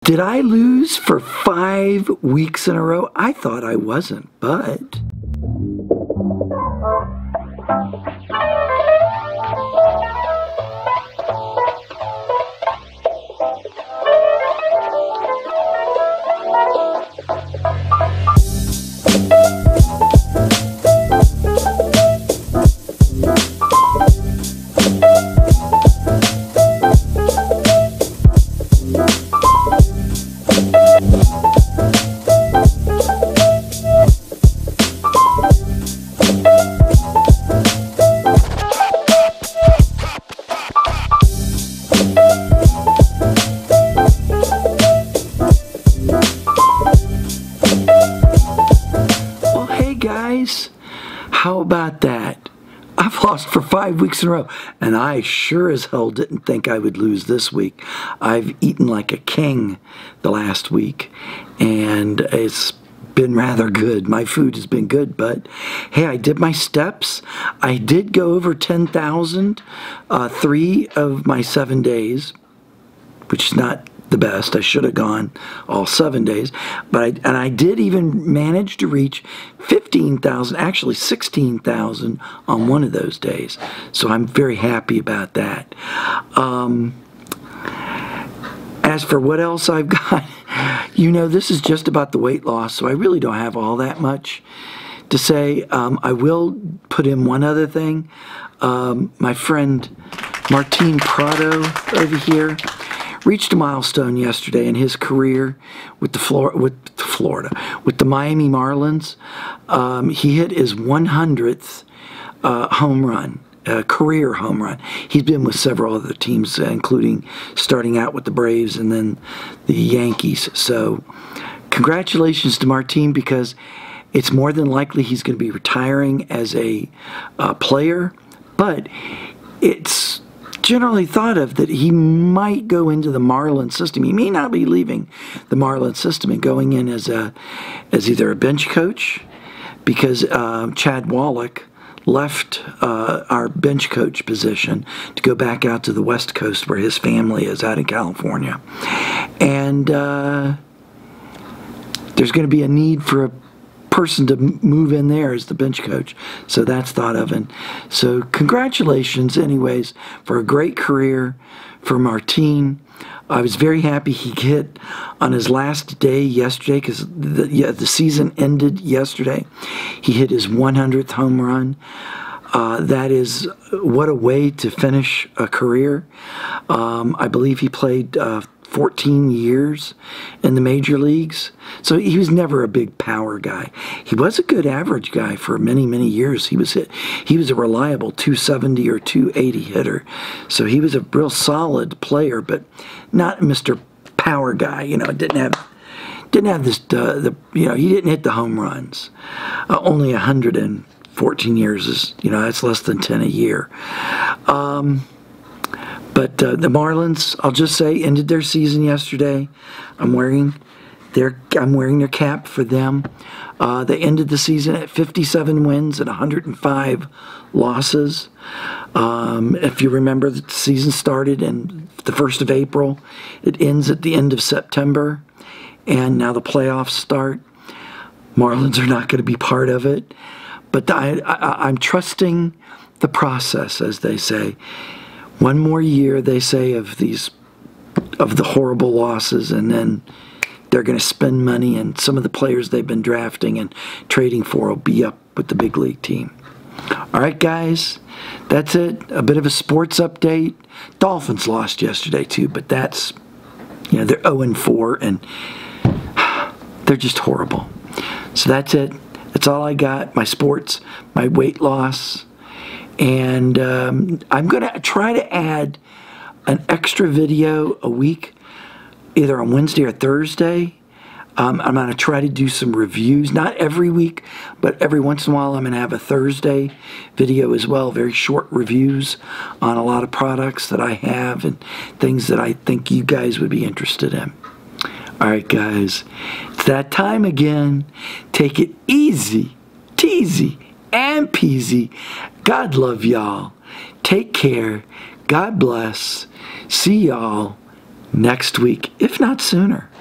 Did I lose for 5 weeks in a row? I thought I wasn't, but... How about that? I've lost for 5 weeks in a row, and I sure as hell didn't think I would lose this week. I've eaten like a king the last week, and it's been rather good. My food has been good, but hey, I did my steps. I did go over 10,000 3 of my 7 days, which is not the best. I should have gone all 7 days, but I did even manage to reach 15,000, actually 16,000 on one of those days. So I'm very happy about that. As for what else I've got, you know, this is just about the weight loss, so I really don't have all that much to say. I will put in one other thing. My friend Martin Prado over here reached a milestone yesterday in his career with the Miami Marlins. He hit his 100th home run, career home run. He's been with several other teams, including starting out with the Braves and then the Yankees. So congratulations to Martin, because it's more than likely he's going to be retiring as a player, but it's generally thought of that he might go into the Marlins system. He may not be leaving the Marlins system and going in as either a bench coach, because Chad Wallach left our bench coach position to go back out to the West Coast where his family is out in California. And there's going to be a need for a person to move in there as the bench coach, so that's thought of. And so congratulations anyways for a great career for Martin. I was very happy he hit on his last day yesterday, because the season ended yesterday. He hit his 100th home run. That is, what a way to finish a career. I believe he played 14 years in the major leagues. So he was never a big power guy. He was a good average guy for many, many years. He was a reliable 270 or 280 hitter. So he was a real solid player, but not Mr. Power guy. You know, didn't have this you know, he didn't hit the home runs. Only 114 years is, you know, that's less than 10 a year. But the Marlins, I'll just say, ended their season yesterday. I'm wearing their cap for them. They ended the season at 57 wins and 105 losses. If you remember, the season started in the 1st of April. It ends at the end of September, and now the playoffs start. Marlins are not going to be part of it, but I'm trusting the process, as they say. One more year, they say, of the horrible losses, and then they're going to spend money, and some of the players they've been drafting and trading for will be up with the big league team. All right, guys, that's it. A bit of a sports update. Dolphins lost yesterday too, but that's, you know, they're 0-4, and they're just horrible. So that's it. That's all I got. My sports, my weight loss. And I'm going to try to add an extra video a week, either on Wednesday or Thursday. I'm going to try to do some reviews, not every week, but every once in a while I'm going to have a Thursday video as well, very short reviews on a lot of products that I have and things that I think you guys would be interested in. All right, guys, it's that time again. Take it easy, teasy, and peasy. God love y'all. Take care. God bless. See y'all next week, if not sooner.